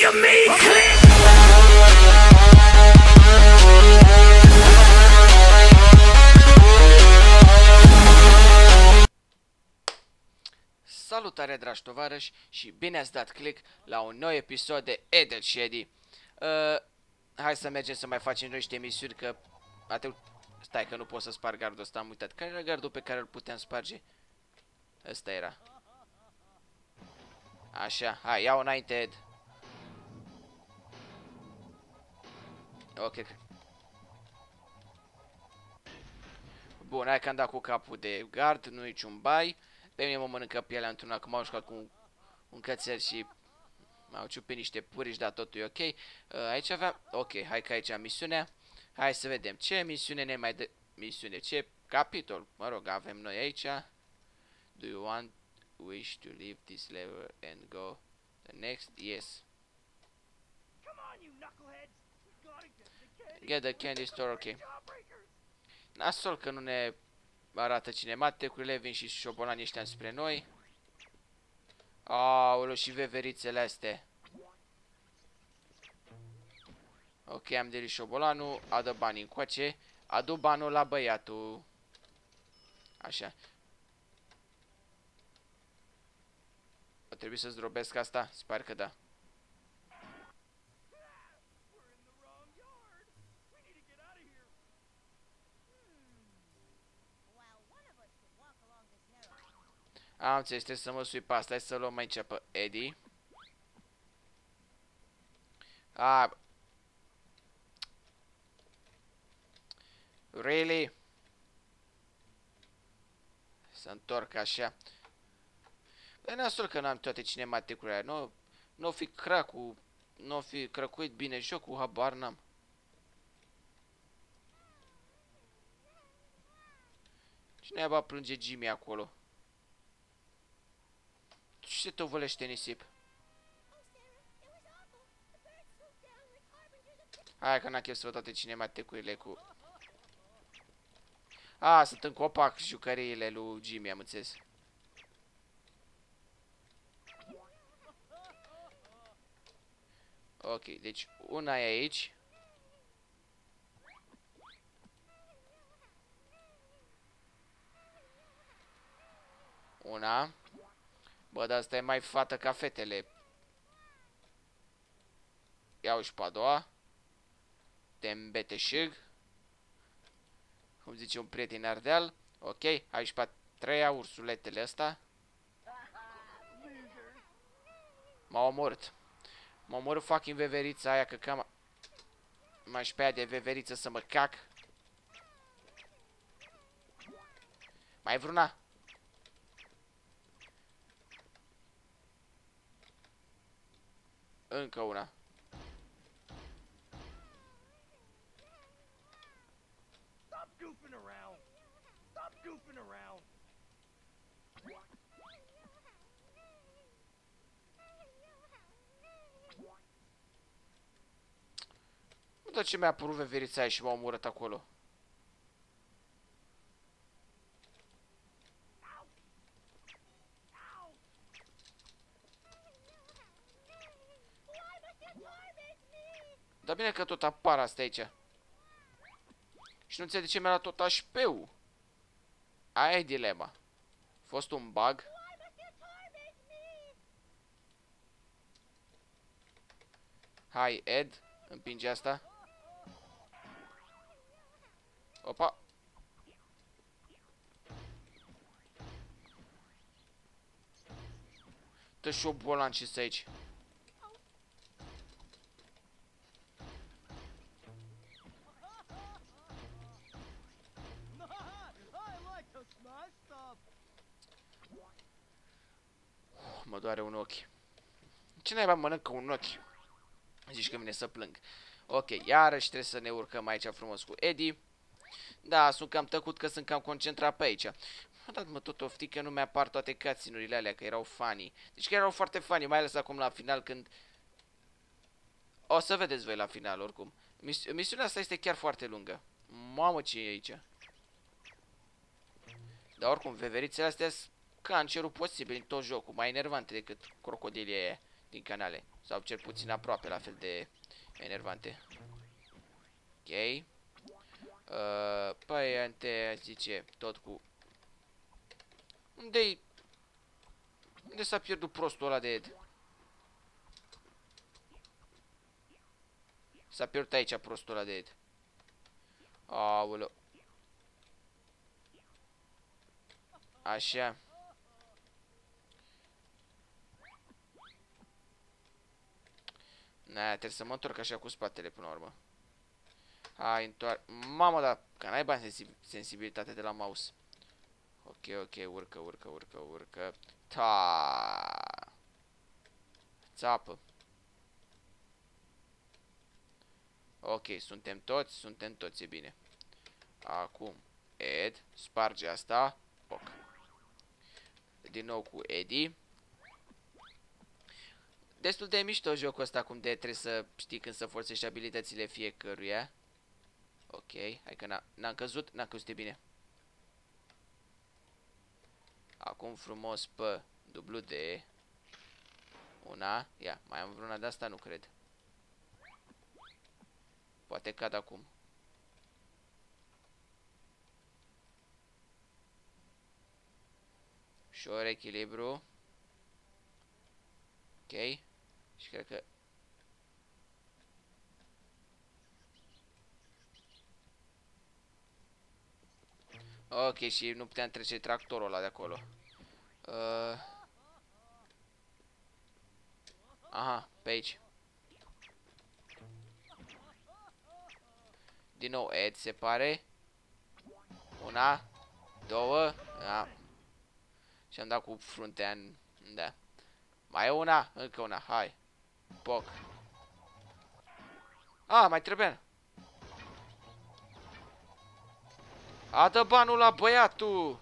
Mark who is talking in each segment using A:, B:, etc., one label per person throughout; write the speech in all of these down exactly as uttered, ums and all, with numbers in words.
A: of me click.
B: Salutare, dragi tovarăși, și bine ați dat click la un nou episod de Edel și Eddie. Uh, hai să mergem să mai facem noi niște misiuni, că atât. Stai că nu pot să sparg gardul ăsta, am uitat. Care era gardul pe care îl puteam sparge? Ăsta era. Așa, hai, iau înainte, Ed. Ok. Bun, hai că am dat cu capul de gard, nu niciun bai. Pe mine mă mănâncă pielea într-una, că m-au jucat cu un, un cățel și m-au ciupit niște purici, dar totul e ok. Uh, aici aveam... Ok, hai că aici am misiunea. Hai să vedem ce misiune ne mai dă... Misiune, ce capitol, mă rog, avem noi aici. Do you want, wish to leave this level and go the next? Yes. Get the candy store, ok. Nasol că nu ne arată cinematecurile, vin și șobolanii ăștia spre noi. Aoleu, și veverițele astea. Ok, am derit șobolanul, adă banii încoace. Adu banul la băiatul. Așa. O trebuie să zdrobesc asta? Sper că da. Am înțeles, trebuie să mă sui pe asta. Hai să luăm aici pe Eddie. A. Really? Să întorc așa. E nasol că n-am toate cinematicurile. Nu, nu fi cracu, nu fi crăcuit bine jocul, habar n-am. Cine va plânge Jimmy acolo? Ce se tovălește nisip? Hai că n-am chef să văd toate cinematicurile cu... A, sunt în copac jucăriile lui Jimmy, am înțeles. Ok, deci una e aici. Una. Bă, dar asta e mai fată ca fetele. Iau și pe a doua. Te îmbeteșug. Cum zice un prieten Ardeal. Ok, hai și pe a treia, ursuletele ăsta. M-a omorât. M-a omorât fucking veverița aia, că cam... M-aș pe aia de veveriță să mă cac. Mai vreuna? Încă una. Nu dă ce mi-a apărut veverița aia și m-a omorât acolo. Dar bine că tot apar asta aici. Și nu înțeleg de ce mi-a luat tot H P-ul. Aia e dilema. A fost un bug. Hai, Ed. Împinge asta. Opa. Dă și o bolan ce stă aici. Mă doare un ochi. Ce naiba mănâncă un ochi? Zici că vine să plâng. Ok, iarăși trebuie să ne urcăm aici frumos cu Eddie. Da, sunt cam tăcut că sunt cam concentrat pe aici. M-a dat mă tot oftic că nu mi-apar toate cutscene-urile alea, că erau funny. Deci că erau foarte funny, mai ales acum la final când... O să vedeți voi la final oricum. Mis misiunea asta este chiar foarte lungă. Mamă, ce e aici. Dar oricum, veverițele astea sunt cancerul posibil în tot jocul, mai enervante decât crocodilii aia. din canale. Sau cel puțin aproape la fel de enervante. Ok. Uh, păi, ante, zice, tot cu... Unde-i... Unde s-a pierdut prostul ăla de Ed? S-a pierdut aici prostul ăla de Ed. Aoleu. Așa. Na, trebuie să mă întorc așa cu spatele până la urmă. Hai, întoarce. Mamă, dar că n-ai bani sensib sensibilitate de la mouse. Ok, ok, urcă, urcă, urcă, urcă. Ta. Țapă. Ok, suntem toți, suntem toți, e bine. Acum, Ed, sparge asta. Ok. Din nou cu Eddie. Destul de mișto jocul ăsta, cum de trebuie să știi când să forțești abilitățile fiecăruia. Ok, hai că n-am căzut, n-am căzut, e bine. Acum frumos pe W D. Una, ia, mai am vreuna de asta, nu cred. Poate cad acum. Ușor echilibru. Ok. Și cred că... Ok, și nu puteam trece tractorul ăla de acolo. Uh... Aha, pe aici. Din nou Ed, se pare. Una, două, da. Și am dat cu fruntea în... Da. Mai e una, încă una, hai. Poc. A, mai trebuia. A, dă banul la băiatul!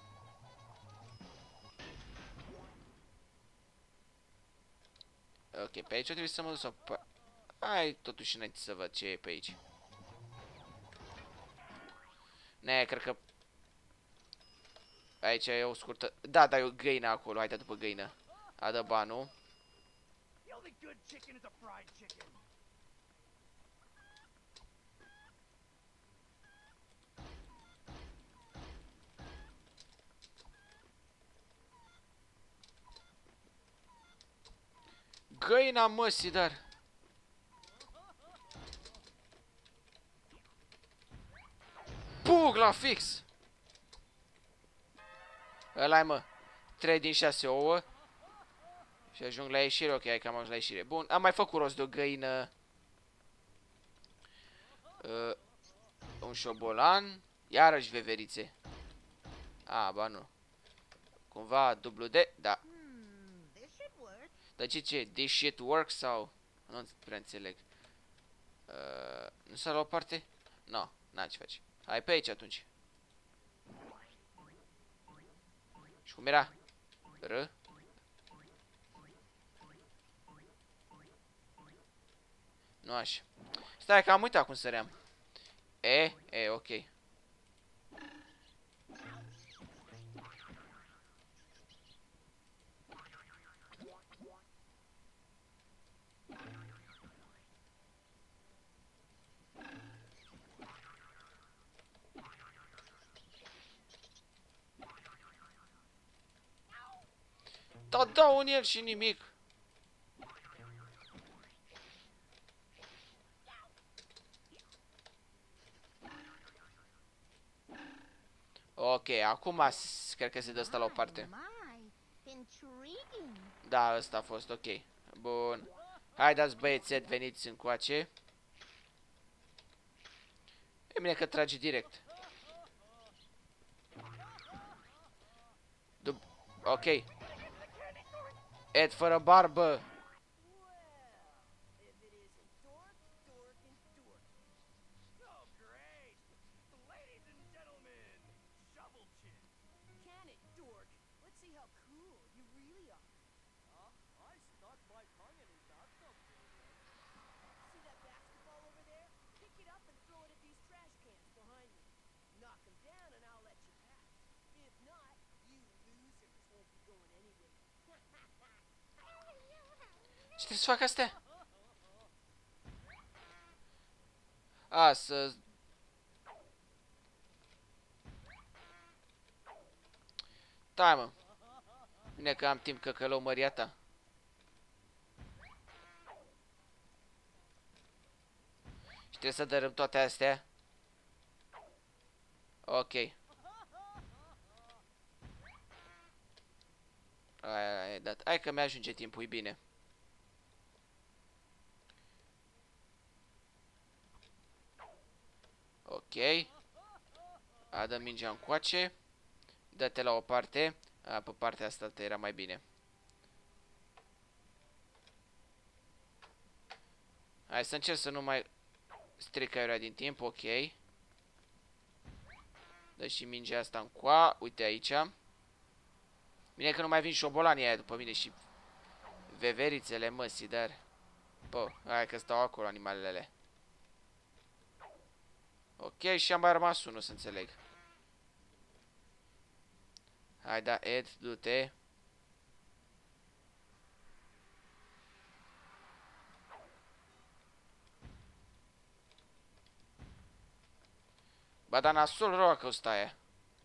B: Ok, pe aici trebuie să mă duc sau pe... Hai totuși înainte să văd ce e pe aici. Ne, cred că... Aici e o scurtă... Da, da, e o găină acolo, hai, dă după găină. A, dă banul. Găina măsii, dar... Pug la fix! Ăla-i, mă. trei din șase ouă. Și ajung la ieșire, ok, hai că am ajuns la ieșire. Bun, am mai făcut rost de o găină. Uh, un șobolan. Iarăși veverițe. A, ba nu. Cumva W D, da. Dar ce, ce? This shit works sau? Nu prea înțeleg. Uh, nu s-a luat parte? No, n-am ce face. Hai pe aici atunci. Și cum era? R? Nu așa. Stai că am uitat cum săream. E? E, ok. Da, dau în el și nimic. Ok, acum cred că se dă asta la o parte. Da, ăsta a fost, ok. Bun. Haideți băieți, veniți încoace. E bine că trage direct. Dub ok. Ed fără barbă. trebuie să fac astea? A, să... Da, mă. Bine că am timp că călău măria ta. Și trebuie să dărâm toate astea. Ok. Aia e dat. Hai că mi-ajunge timpul, e bine. Ok. Adă mingea încoace. Dă-te la o parte. A, pe partea asta era mai bine. Hai să încerc să nu mai stric aiurea din timp. Ok. Dă și mingea asta încoa. Uite aici. Bine că nu mai vin șobolanii aia după mine și veverițele măsii, dar... Bă, hai că stau acolo animalele. Ok, și am mai rămas unul, să înțeleg. Hai, da, Ed, du-te. Ba, dar nasul rău că ăsta aia.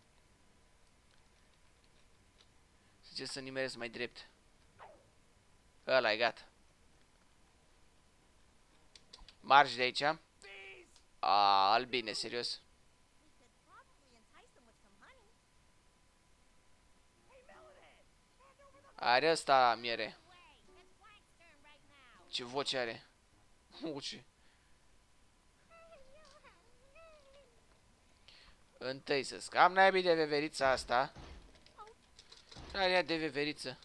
B: Să ce să nimeresc mai drept. Ăla e gata. Marci de aici. A, albine, serios. Are ăsta miere. Ce voce are? Uci. Întâi să scam naibii de veverița asta. Care ea de veveriță?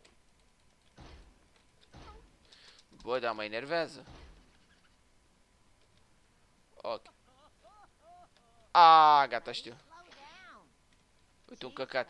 B: Bă, dar mă enervează. Ok. A, gata, știu. Uite un căcat.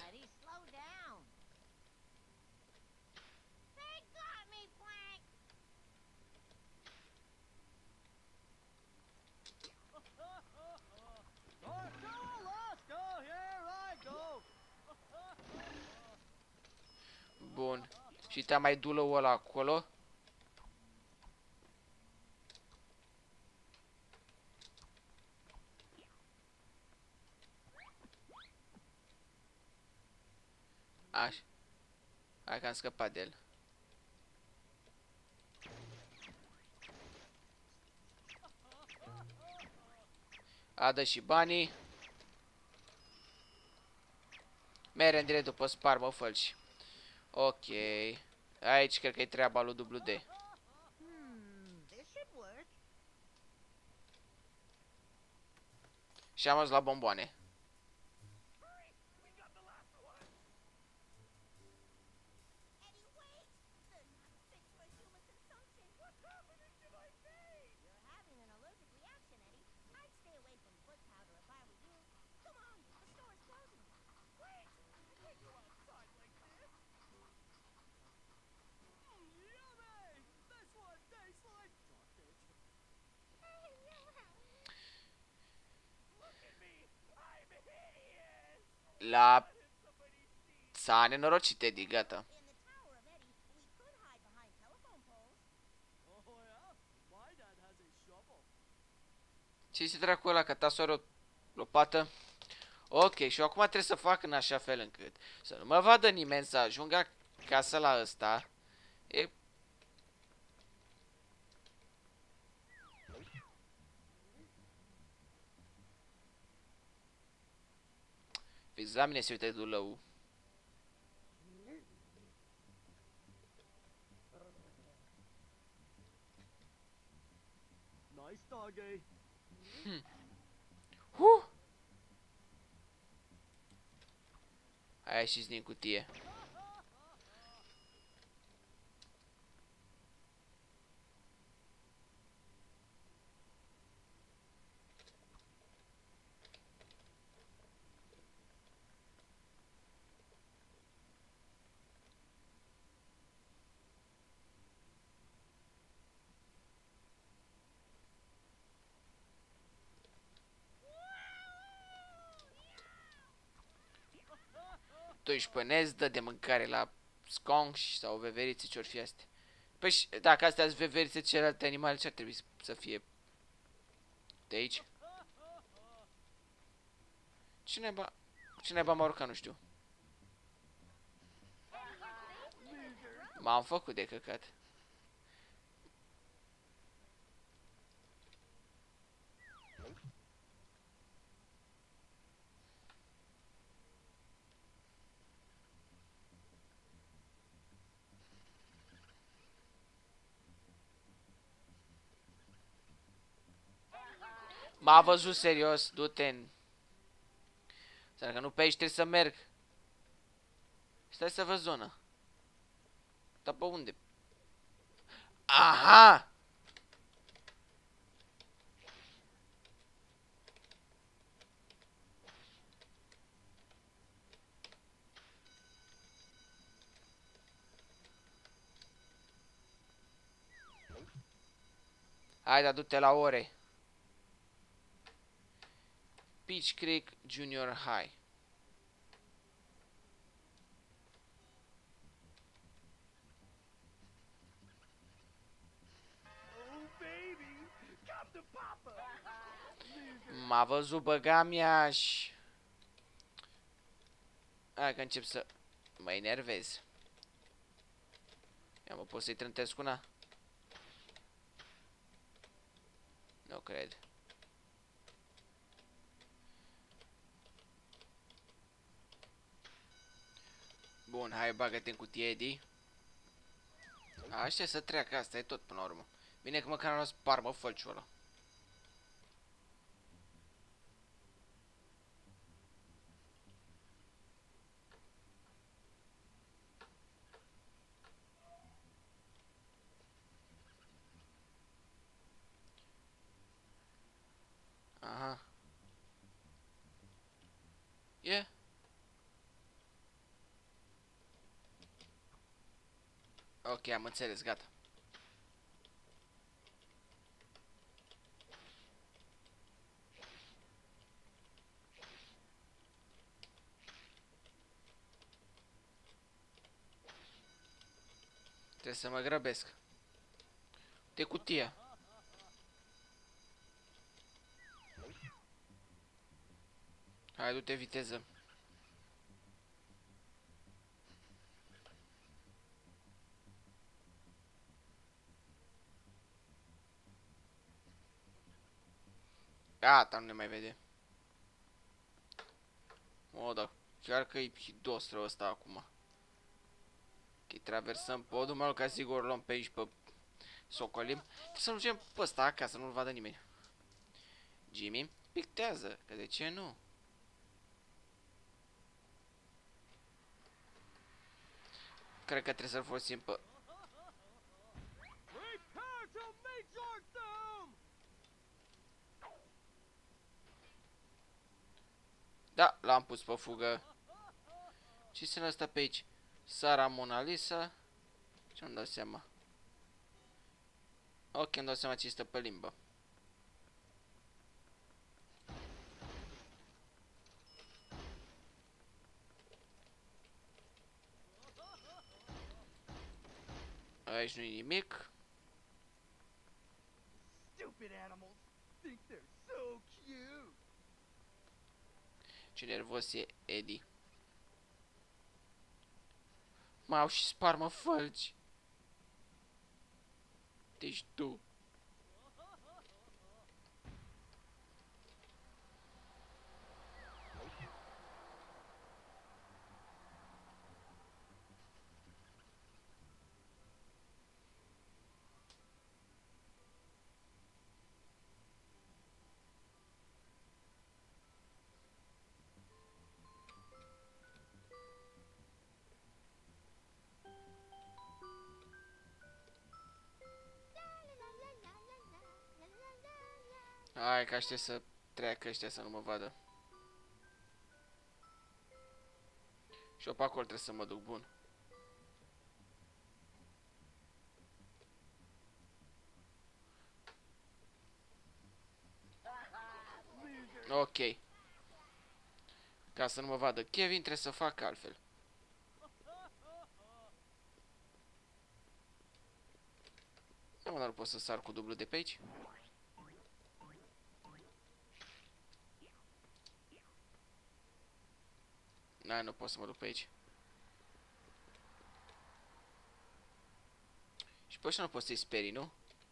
B: Bun. Și te-a mai dulău ăla acolo. Așa. Hai că am scăpat de el. Adă și banii. Mere în direct după sparmă fălci. Ok. Aici cred că e treaba lui W D. Și am ajuns la bomboane. La... S-a nenorocit Eddie, gata. Ce-i dracu ăla, că tasul are o lopată? Ok, și eu acum trebuie să fac în așa fel încât să nu mă vadă nimeni, să ajungă acasă la ăsta. E... Fix la mine se uite dulău. Hmm. Huh. Hai ieșiți din cutie. Tu își pânezi, dă de mâncare la sconși sau veverițe ce-or fi astea. Păi și dacă astea sunt veverițe, celelalte animale, ce ar trebui să fie? De aici? Ce naiba? Ce naiba m-a urcat, nu știu. M-am făcut de căcat. M-a văzut serios, du-te-n. Să că nu pe aici trebuie să merg. Stai să văd zona. Dar pe unde? Aha! Hai, da, du-te la ore. Peach Creek Junior High. M-a văzut băga mea și... Hai că încep să mă enervez. Ia mă, pot să-i trântesc una? Nu cred. Bun, hai, bagă-te în cutie, Eddie. Așa să treacă, asta e tot până la urmă. Bine că măcar nu sparmă fălciul ăla. Aha. E? Yeah. Ok, am înțeles, gata. Trebuie să mă grăbesc. De cutia. Hai, du-te viteză. Gata, nu ne mai vede. O, da. Chiar că e hidostră ăsta acum. Ok, traversăm podul, mă, ca sigur luăm pe aici pe socolim. Să nu ducem pe ăsta acasă, nu-l vadă nimeni. Jimmy, pictează, că de ce nu? Cred că trebuie să-l folosim pe... Da, l-am pus pe fugă. Ce se ăsta pe aici? Sara Mona Lisa. Ce-mi dau seama? Ok, îmi dau seama ce este pe limbă. Aici nu-i nimic. Ce nervos e Eddie. M-au și sparmă fălci. Deci tu. Hai că aștept să treacă ăștia să nu mă vadă. Și eu pe acolo trebuie să mă duc, bun. Ok. Ca să nu mă vadă Kevin, trebuie să fac altfel. mă, dar nu pot să sar cu dublu de pe aici? Na, nu pot să mă duc pe aici. Și pe ăștia nu poți să-i sperii, nu?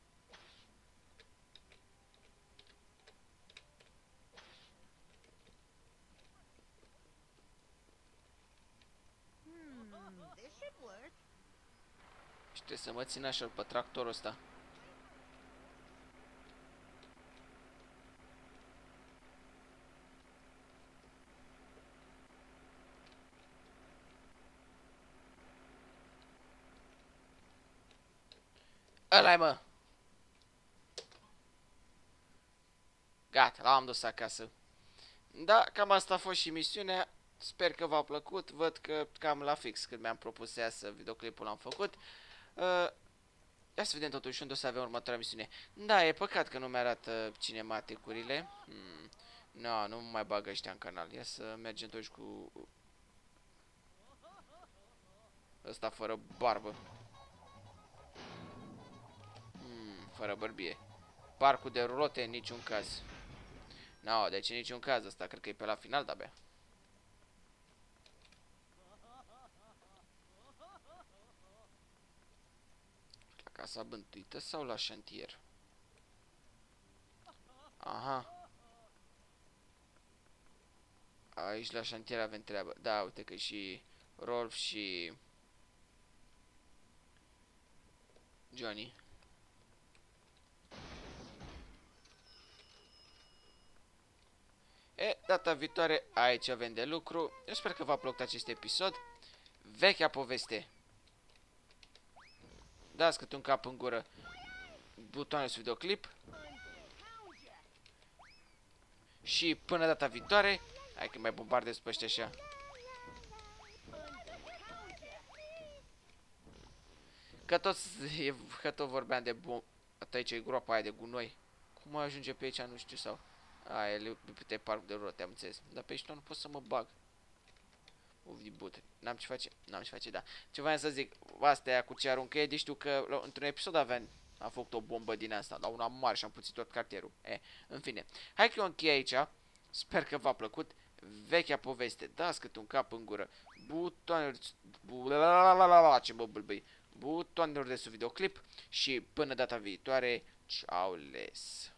B: Și trebuie să mă țin așa pe tractorul ăsta. Ăla-i, mă! Gata, l-am dus acasă. Da, cam asta a fost și misiunea. Sper că v-a plăcut. Văd că cam la fix când mi-am propus să iasă videoclipul l-am făcut. Uh, ia să vedem totuși unde o să avem următoarea misiune. Da, e păcat că nu mi-arată cinematicurile. Hmm. No, nu mai bagă ăștia în canal. Ia să mergem totuși cu ăsta fără barbă. Hmm, fără bărbie. Parcul de rulote în niciun caz. No, deci în niciun caz ăsta. Cred că e pe la final de-abia. La casa bântuită sau la șantier? Aha. Aici la șantier avem treabă. Da, uite că și Rolf și Johnny. E, data viitoare aici avem de lucru. Eu sper că v-a plăcut acest episod. Vechea poveste. Dați câte un cap în gură butonul sus videoclip. Și până data viitoare. Hai că mai bombardez pe ăștia așa. Că tot, că tot vorbeam de bom... Aici e groapa aia de gunoi. Cum ajunge pe aici, nu știu, sau... A, e pe parc de rote, am înțeles. Dar pe aici nu pot să mă bag. Uf, but. N-am ce face? N-am ce face, da. Ce voiam să zic, astea cu ce aruncă Eddie, știu că într-un episod aveam, am făcut o bombă din asta, la una mare și am puțit tot cartierul. E, în fine. Hai că eu închei aici. Sper că v-a plăcut. Vechea poveste. Dați cât un cap în gură. Butoanele... Ce mă bâlbâi. Butoanelor de sub videoclip. Și până data viitoare. Ciao les.